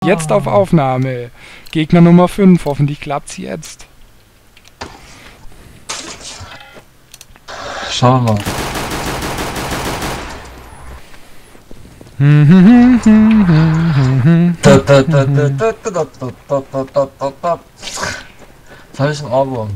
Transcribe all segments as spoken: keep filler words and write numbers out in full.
Jetzt auf Aufnahme. Gegner Nummer fünf. Hoffentlich klappt's jetzt. Schauen wir mal. Da, da, da, da, da, da, da, da, da, da, da, da. Jetzt habe ich einen Ohrwurm.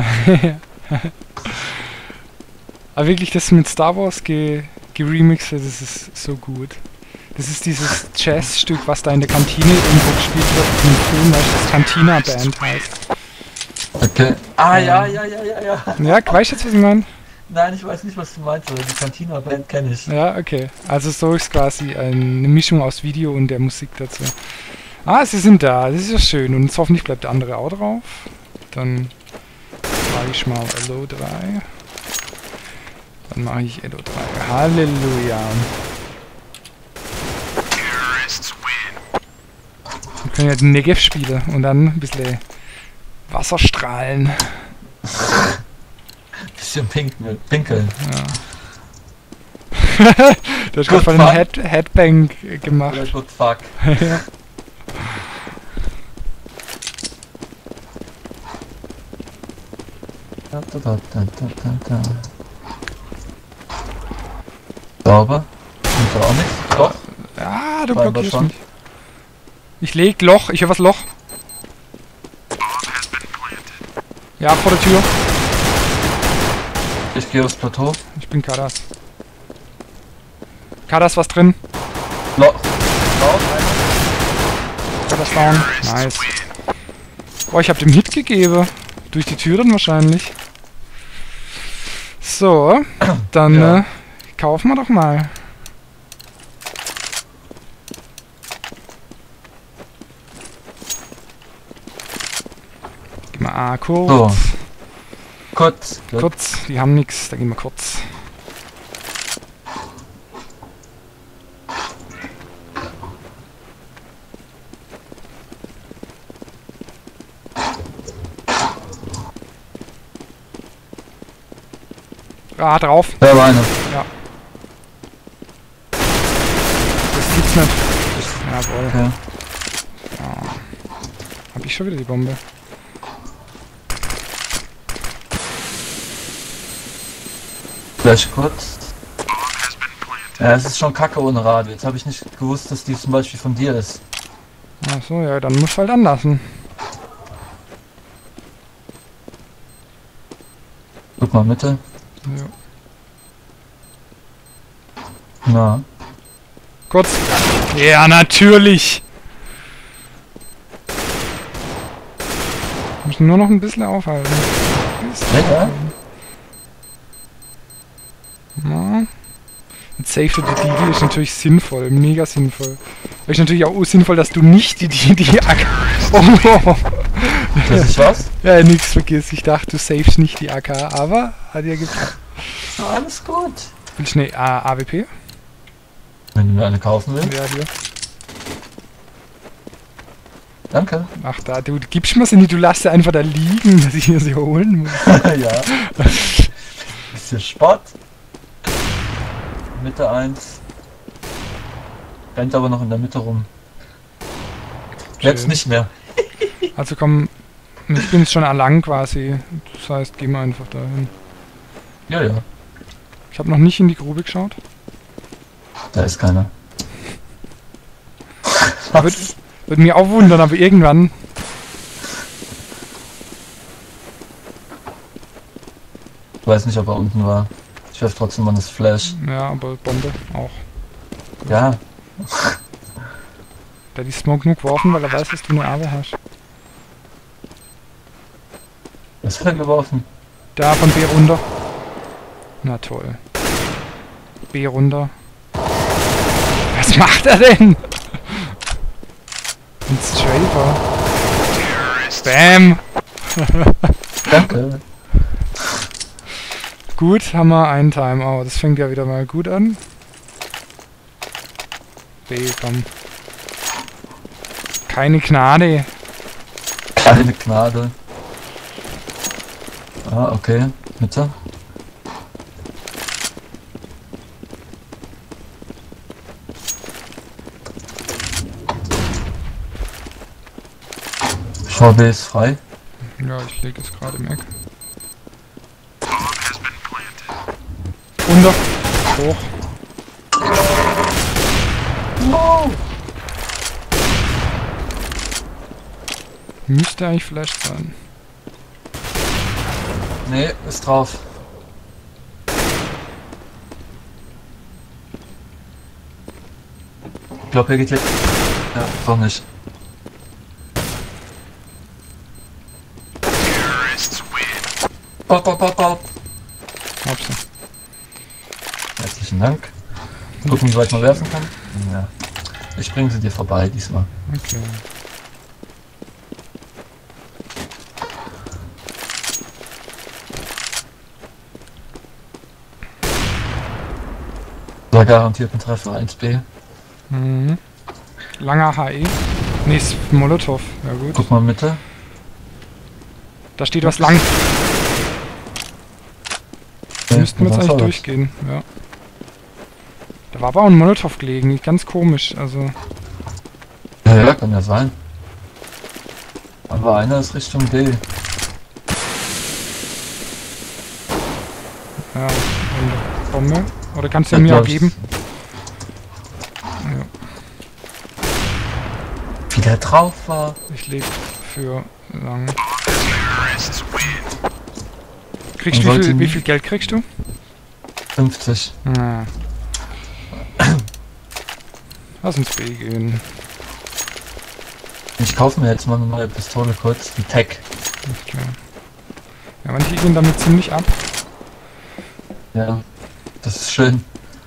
Aber wirklich, das mit Star Wars ge geremixed, das ist so gut. Das ist dieses Jazzstück, was da in der Kantine irgendwo gespielt wird, in dem Film, weil das Cantina Band heißt. Okay. Ah, ja, ja, ja, ja, ja. Ja, weißt du jetzt, was ich meine? Nein, ich weiß nicht, was du meinst, aber die Cantina Band kenne ich. Ja, okay. Also so ist quasi eine Mischung aus Video und der Musik dazu. Ah, sie sind da, das ist ja schön. Und jetzt hoffentlich bleibt der andere auch drauf. Dann mache ich mal L O drei. Dann mache ich L O drei. Halleluja. Wir können ja den Negev spielen und dann ein bisschen Wasserstrahlen. Bisschen pinkeln. pinkeln. Ja. Du hast gerade voll einen Head Headbang gemacht. Ja, gut, fuck. Ja. Da, da, da, da, da, da. Sauber. Und auch nichts. Doch. Ja, du Scheinbar blockierst schon. mich. Ich leg Loch. Ich höre was Loch. Ja, vor der Tür. Ich gehe aufs Plateau. Ich bin Kadas. Kadas, was drin? Loch. Loch. Kadas down. Nice. Boah, ich hab dem Hit gegeben. Durch die Türen wahrscheinlich. So, dann Ja. äh, kaufen wir doch mal. Geh mal A kurz. So. Kurz. Kurz, die haben nix, da gehen wir kurz. Ah, drauf. Da war einer. Ja. Das gibt's nicht. Jawohl. Okay. Ja. Hab ich schon wieder die Bombe. Flash kurz. Ja, es ist schon kacke ohne Radio. Jetzt habe ich nicht gewusst, dass die zum Beispiel von dir ist. Achso, ja, dann musst du halt anlassen. Guck mal, Mitte. Ja. Na. Kurz. Ja, natürlich. Wir müssen nur noch ein bisschen aufhalten. Ein bisschen Ja, ja. aufhalten. Na. Jetzt Save to the Deal ist natürlich sinnvoll, mega sinnvoll. Aber ist natürlich auch sinnvoll, dass du nicht die die die A K. Oh. Das ist was? Ja, nix vergiss. Ich dachte, du savest nicht die A K, aber hat ja geklappt. Ja, alles gut. Willst du eine A W P? Wenn du mir eine kaufen willst. Ja, dir. Danke. Ach da, du gibst mir sie nicht, du lässt sie einfach da liegen, dass ich mir sie holen muss. Ja. Bisschen Sport. Mitte eins. Rennt aber noch in der Mitte rum. Jetzt Schön. nicht mehr. Also komm, ich bin jetzt schon lang quasi. Das heißt, gehen wir einfach dahin. Ja, ja. Ich habe noch nicht in die Grube geschaut. Da ist keiner. Wird, wird mir auch wundern, aber irgendwann. Ich weiß nicht, ob er unten war. Ich werf trotzdem mal das Flash. Ja, aber Bombe auch. Ja. Der hat die Smoke nur geworfen, weil er weiß, dass du eine A W hast. Was hat er geworfen? Da von B runter. Na toll. B runter. Was macht er denn? Ein Strafer. Bam! Danke. Gut, haben wir einen Timeout. Das fängt ja wieder mal gut an. B, komm. Keine Gnade. Keine Gnade. Ah, okay. Mitte. V B ist frei. Ja, ich lege es gerade im Eck. Unter. Hoch. No. Müsste eigentlich vielleicht sein. Nee, ist drauf. Ich glaube, er geht jetzt. Ja, doch nicht. Bop, bop, bop, bop. Hab's. Herzlichen Dank. Gucken, wie weit man werfen kann. Ja. Ich bringe sie dir vorbei diesmal. Okay. Da garantiert ein Treffer, eins B. Mhm. Langer H E. Nee, ist Molotow. Ja gut. Guck mal Mitte. Da steht was lang. Ja, Müssten wir jetzt eigentlich durchgehen, ja. Da war aber auch ein Molotow gelegen, ganz komisch, also... Ja, ja, kann ja sein. Aber einer ist Richtung D. Ja, und Bombe. Oder kannst du Ja, mir auch glaub ich. geben? Ja, Wie der drauf war. ich leg für lang. Kriegst du, Man wie sollte viel, wie nie- viel Geld kriegst du? fünfzig. Na. Lass uns B gehen. Ich kaufe mir jetzt mal eine neue Pistole kurz. Die Tech. Okay. Ja, manche gehen damit ziemlich ab. Ja. Das ist schön.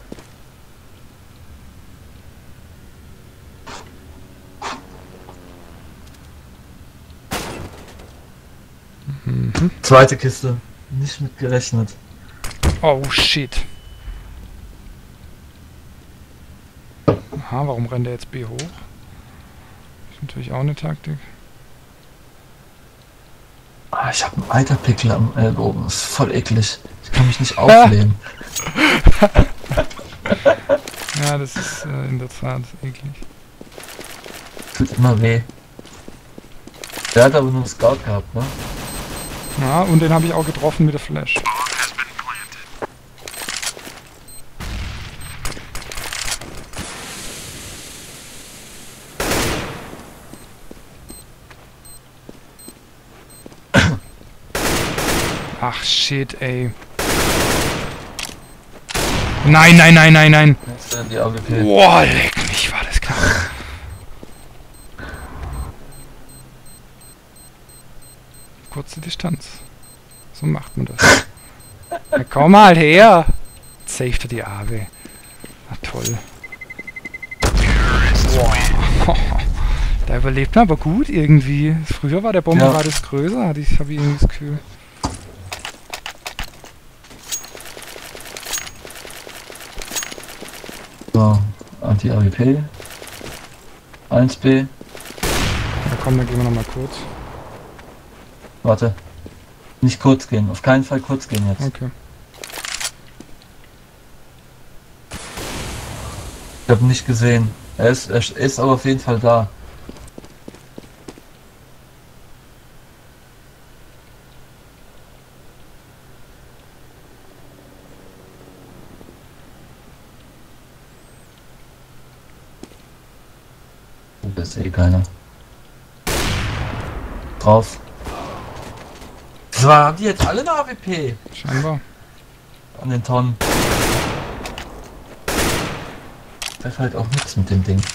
Mhm. Zweite Kiste. Nicht mit gerechnet. Oh shit. Aha, warum rennt er jetzt B hoch? Ist natürlich auch eine Taktik. Ah, ich habe einen Eiterpickel am Ellbogen. Das ist voll eklig. Ich kann mich nicht auflehnen. Ja, das ist äh, in der Tat eklig. Tut immer weh. Der hat aber nur einen Scout gehabt, ne? Ja, und den habe ich auch getroffen mit der Flash. Ach shit, ey. Nein, nein, nein, nein, nein. Jetzt äh, die A W P. Boah, leck mich, war das knapp. Kurze Distanz. So macht man das. Ja, komm mal her. Saved er die A W. Na toll. Boah. Da überlebt man aber gut irgendwie. Früher war der Bombenradius größer, hatte ich, habe ich irgendwie das Gefühl. So, Anti-A W P. eins B. Ja komm, dann gehen wir nochmal kurz. Warte. Nicht kurz gehen. Auf keinen Fall kurz gehen jetzt. Okay. Ich habe ihn nicht gesehen. Er ist, er ist aber auf jeden Fall da. Das ist eh keiner. Drauf. So, haben die jetzt alle eine A W P? Scheinbar. An den Tonnen. Das ist halt auch nichts mit dem Ding.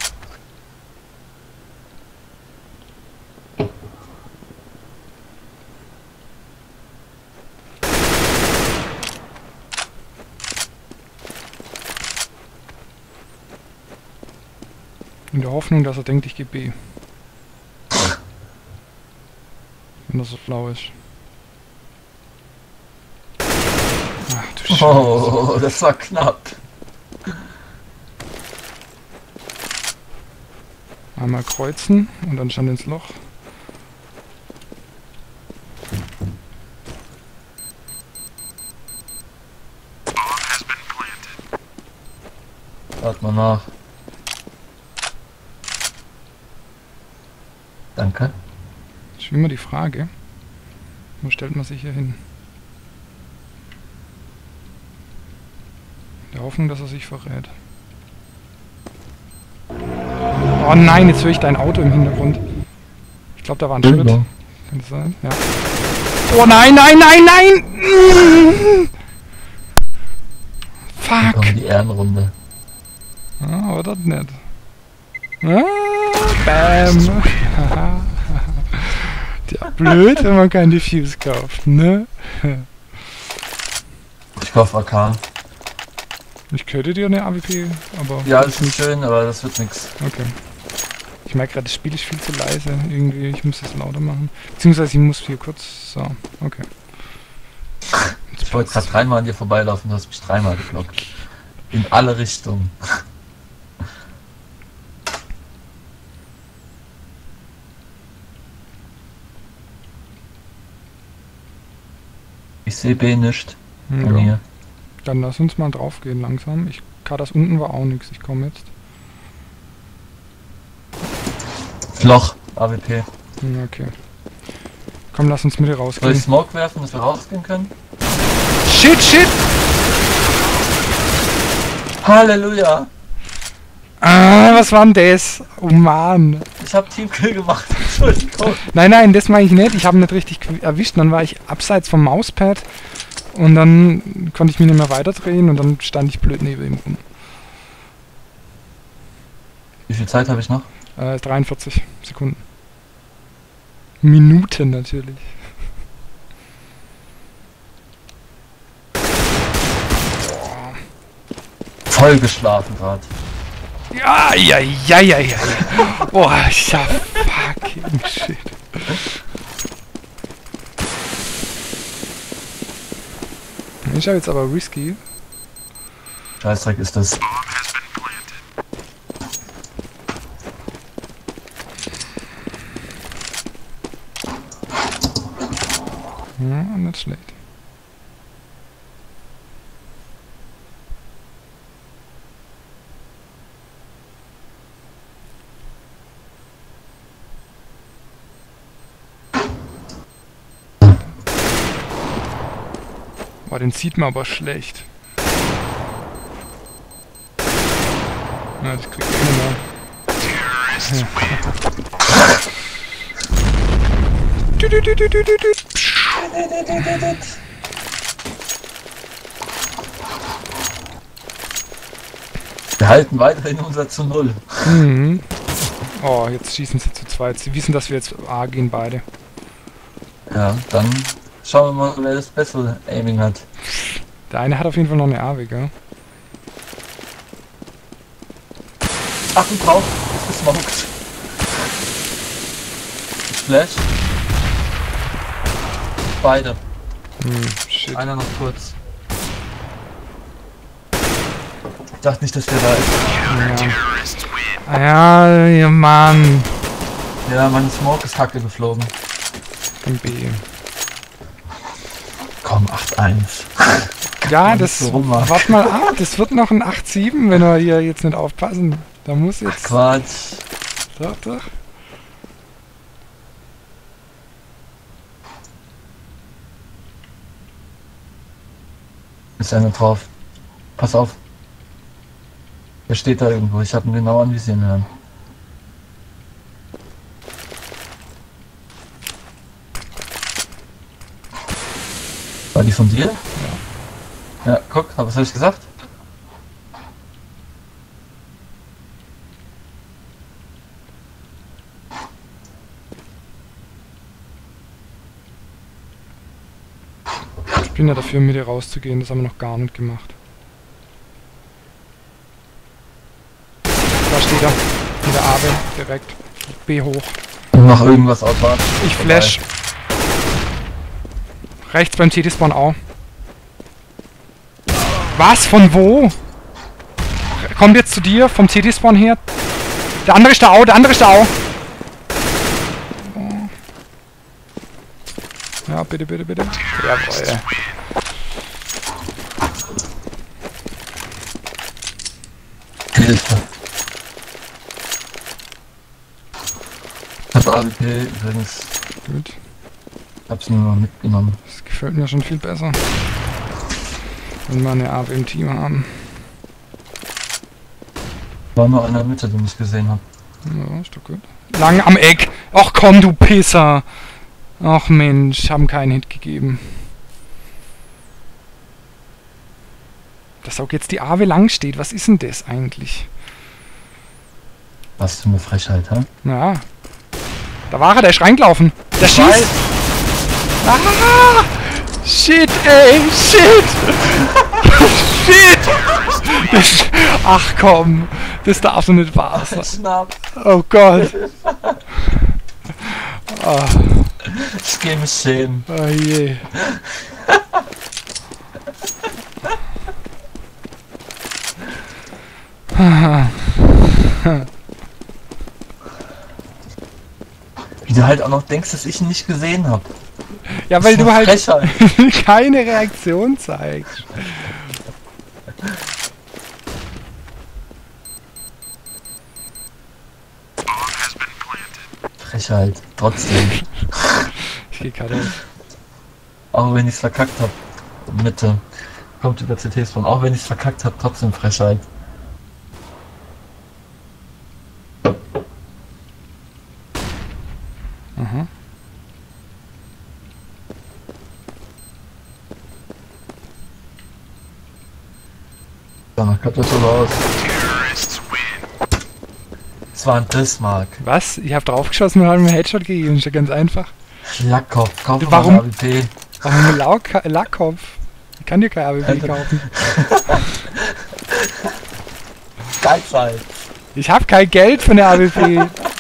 In der Hoffnung, dass er denkt, ich gebe B. Wenn er so schlau ist. Ach du Scheiße. Oh, das war knapp. Einmal kreuzen und dann stand ins Loch. Warte mal nach. Danke. Das ist immer die Frage. Wo stellt man sich hier hin? In der Hoffnung, dass er sich verrät. Oh nein, jetzt höre ich dein Auto im Hintergrund. Ich glaube, da war ein Schritt. Kann das sein? Ja. Oh nein, nein, nein, nein! Fuck! Die Ehrenrunde. Ah, aber das nicht. Ah, bam! Ja, blöd, wenn man keinen Diffuse kauft, ne? Ich kaufe A K. Ich könnte dir eine A W P, aber... Ja, das ist schön, aber das wird nix. Okay. Ich merke gerade, das Spiel ist viel zu leise. Irgendwie, ich muss das lauter machen. Beziehungsweise ich muss hier kurz... So, okay. Ich wollte gerade dreimal an dir vorbeilaufen, du hast mich dreimal geblockt. In alle Richtungen. Ich sehe B nicht. Von Ja. hier. Dann lass uns mal drauf gehen langsam. Ich... K, das unten war auch nichts. Ich komme jetzt. Loch, A W P. Hm, okay. Komm, lass uns Mitte Soll rausgehen. ich Smoke werfen, dass wir rausgehen können? Shit, shit! Halleluja! Ah, was war denn das? Oh Mann. Ich hab Teamkill gemacht, Entschuldigung. Nein, nein, das meine ich nicht. Ich habe ihn nicht richtig erwischt. Dann war ich abseits vom Mauspad und dann konnte ich mich nicht mehr weiterdrehen und dann stand ich blöd neben ihm rum. Wie viel Zeit habe ich noch? Äh, dreiundvierzig Sekunden. Minuten natürlich. Voll geschlafen gerade. Ja, ja, ja, ja, ja. Boah, ja, fucking shit. Ich habe jetzt aber risky. Scheißdreck ist das. Ja, nicht schlecht. Boah, den sieht man aber schlecht. Na, das kriegt er mal. Du, du, du, du, du, du, du. Wir halten weiterhin unser zu null. Mhm. Oh, jetzt schießen sie zu zweit. Sie wissen, dass wir jetzt A gehen beide. Ja, dann schauen wir mal, wer das bessere Aiming hat. Der eine hat auf jeden Fall noch eine A W, gell? Achtung drauf, ist gesmoked. Flash. Beide. Hm, shit. Einer noch kurz. Ich dachte nicht, dass der da ist. Ja. Ja, ja, Mann. Ja, mein Smoke ist Hacke geflogen. Im B. Komm, acht eins. Ja, das... so rummachen. Wart mal ab, das wird noch ein acht sieben, wenn wir hier jetzt nicht aufpassen. Da muss jetzt... Quatsch. Doch, doch. Ist einer drauf. Pass auf. Der steht da irgendwo. Ich habe ihn genau anvisieren hören. War die von dir? Ja. Ja, guck, was habe ich gesagt? Ich bin ja dafür, mit dir rauszugehen. Das haben wir noch gar nicht gemacht. Da steht er. Mit der A W direkt. B hoch. Und mach irgendwas automatisch. Ich flash. Rechts beim T T-Spawn auch. Was? Von wo? Kommt jetzt zu dir, vom T T-Spawn her. Der andere ist da auch, der andere ist da auch. Ja, bitte, bitte, bitte. Jawohl. Hilfe. Ich hab A W P übrigens. Gut. Ich hab's mir mal mitgenommen. Das gefällt mir schon viel besser. Wenn wir eine A W im Team haben. War nur einer in der Mitte, den ich gesehen habe. Ja, ist doch gut. Lang am Eck! Ach komm, du Pisser! Ach Mensch, haben keinen Hit gegeben. Dass auch jetzt die A W lang steht, was ist denn das eigentlich? Was für eine Frechheit, hä? Ja. Da war er, der ist reingelaufen. Der Ich schießt! weiß. Ah! Shit, ey! Shit! Shit! Das, ach komm! Das darf doch nicht wahr sein. Schnapp. Oh Gott! Oh, Ich geh mich schämen. oh je. Wie du halt auch noch denkst, dass ich ihn nicht gesehen habe. Ja, weil du halt Frechheit. keine Reaktion zeigst. Frechheit. Trotzdem. Ich geh gerade auf. Auch wenn ich's verkackt hab. Mitte. Kommt über C Ts von. Auch wenn ich's verkackt hab, trotzdem Frechheit. Aha. Danach kommt das so raus. Es war ein Bismarck. Was? Ich hab draufgeschossen und hab mir einen Headshot gegeben. Ist ja ganz einfach. Lackkopf. Kauf Du, mal warum- ein A W P. Warum ein Lack Lackkopf? Ich kann dir kein A W P kaufen. Geizhalt. Ich hab kein Geld für eine A W P.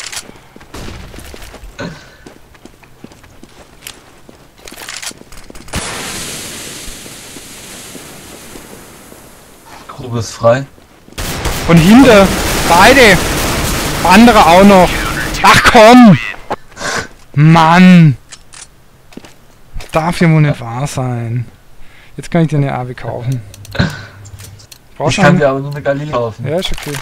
Grube ist frei. Von hinten. Beide. Andere auch noch. Ach komm. Mann. Darf ja wohl nicht wahr sein. Jetzt kann ich dir eine A W kaufen. Brauchst Ich du kann eine? dir aber nur eine Galil kaufen. Ja, ist okay.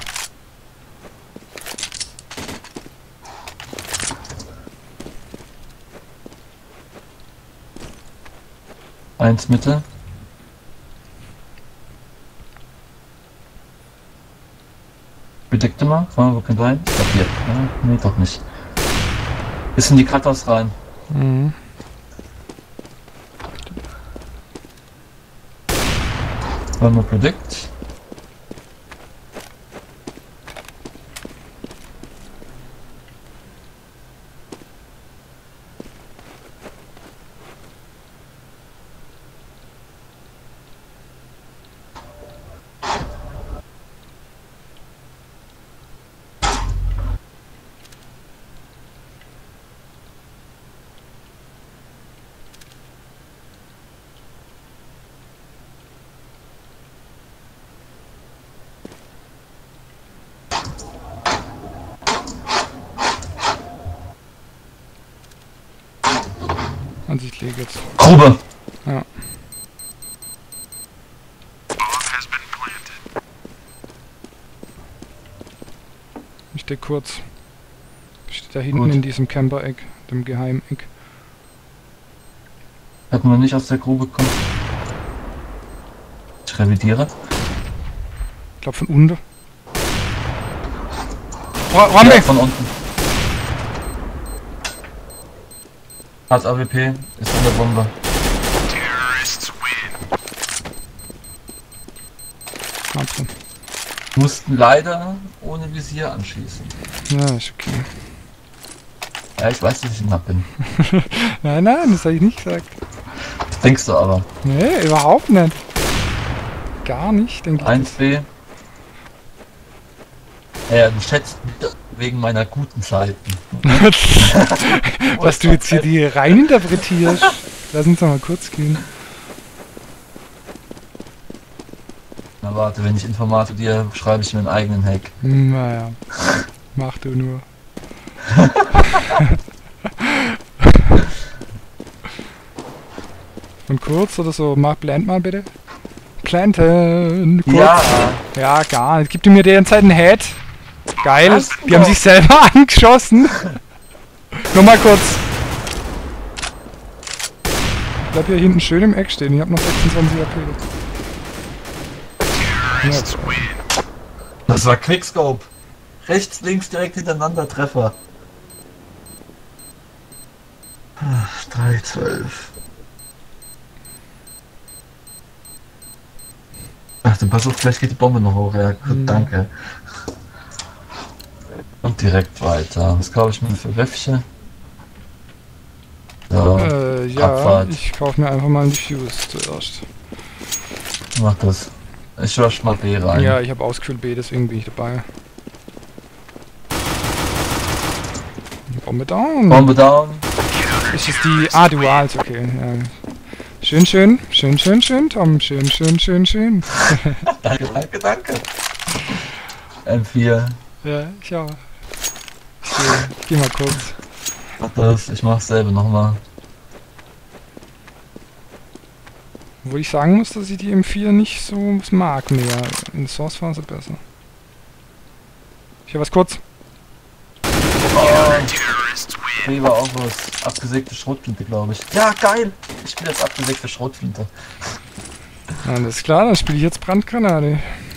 Eins Mitte. Bedeckte mal. Fahren wir, wo kann rein? Ich glaub hier. Ja, nee, doch nicht. Ist in die Cutters rein. Mhm. Wollen wir Predict? Also ich lege jetzt. Grube! Ja. Ich stehe kurz. Ich stehe da hinten Gut. in diesem Camper-Eck, dem Geheimeck. Hätten wir nicht aus der Grube kommen. Ich revidiere. Ich glaube von unten. Oh, Rambe! Ja, von unten. Hat A W P, ist in der Bombe. Warte. Mussten leider ohne Visier anschießen. Ja, ist okay. Ja, ich weiß, dass ich knapp bin. Nein, nein, das habe ich nicht gesagt. Das denkst du aber. Nee, überhaupt nicht. Gar nicht, denke ich. eins B. Ja, du schätzt wegen meiner guten Seiten. Was du jetzt hier die reininterpretierst. Lass uns doch mal kurz gehen. Na warte, wenn ich Informator dir, schreibe ich mir einen eigenen Hack. Naja, mach du nur. Und kurz oder so, mach blend mal bitte. Planten, kurz. Ja, Ja, gar nicht. Gib dir mir derzeit einen Head. Geil. Was? Die haben sich selber angeschossen. Nur mal kurz. bleib hier hinten schön im Eck stehen. Ich hab noch sechsundzwanzig A P. Ja, das war Quickscope. Rechts, links, direkt hintereinander Treffer. drei, zwölf. Ach, dann pass auf, vielleicht geht die Bombe noch hoch. Ja, gut, mhm. Danke. Und direkt weiter. Was kaufe ich mir für Wäffchen? So, äh, ja, Abfahrt. Ich kaufe mir einfach mal einen Diffuse zuerst. Mach das. Ich rush mal B rein. Ja, ich habe ausgefüllt B, deswegen bin ich dabei. Bombe down. Bombe down. Ist es die... Ah, Duals, okay. Ja. Schön, schön, schön, schön, schön, Tom. Schön, schön, schön, schön. Danke, danke, danke. M vier. Ja, ich auch. Okay, geh mal kurz. Mach das, ich mach's selber nochmal. Wo ich sagen muss, dass ich die M vier nicht so mag mehr. In Source Phase besser. Ich hab was kurz. Oh, B war auch was. Abgesägte Schrotflinte, glaube ich. Ja, geil! Ich spiele jetzt abgesägte Schrotflinte. Alles klar, dann spiele ich jetzt Brandgranate.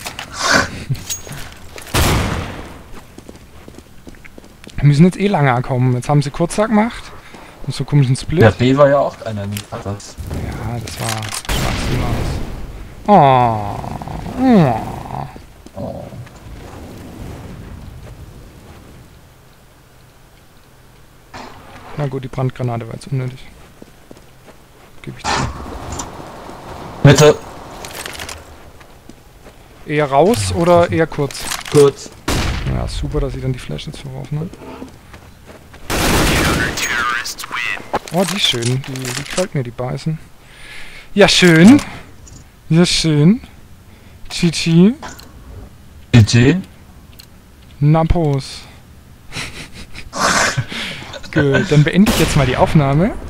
Wir müssen jetzt eh lange kommen. Jetzt haben sie Kurzsack gemacht. Und so komischen Split. Der B war ja auch einer, nicht das. Ja, das war Schwachsinn aus. Oh. Oh. Oh. Na gut, die Brandgranate war jetzt unnötig. Gebe ich zu. Mitte. Eher raus oder eher kurz? Kurz. Ja, super, dass ich dann die Flash jetzt verworfen habe. Oh, die ist schön. Die, die gefällt mir, die Beißen. Ja, schön. Ja, schön. G G. G G. Napos. Gut, dann beende ich jetzt mal die Aufnahme.